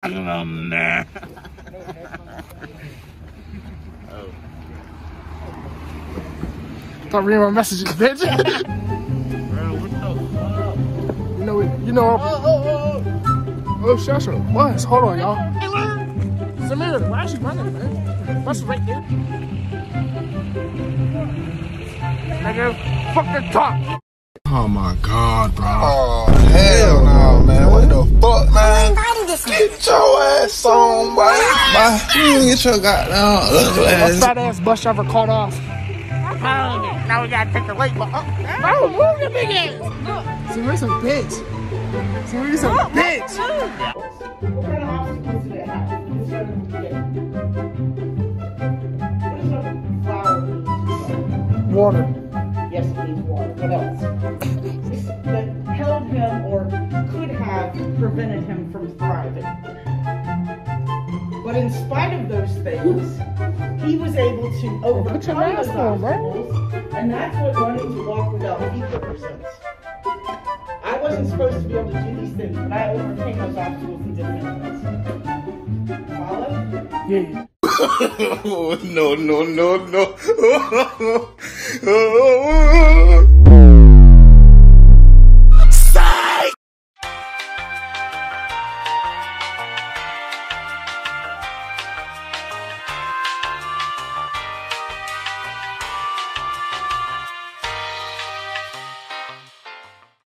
Nah. Stop reading my messages, bitch. Bro, what the fuck? You know. Oh, shush her. What? Hold on, y'all. Samir, why is she running, man? Bus is right there. Nigga, fuck the top. Oh my god, bro. Oh, hell no, man. What the fuck, man? Get your ass on, boy. You get your goddamn fat ass bus driver caught off. Now we gotta take the late bus. No, move your big ass. Samir's a bitch. Samir's a bitch. What kind of obstacles do they have? What does a flower mean? Water. Yes, it means water. What else? That held him or could have prevented him from thriving. But in spite of those things, he was able to overcome those obstacles, and that's what learning to walk without feet represents. I wasn't supposed to be able to do these things, but I overcame those obstacles and did things. Follow? Yeah. No.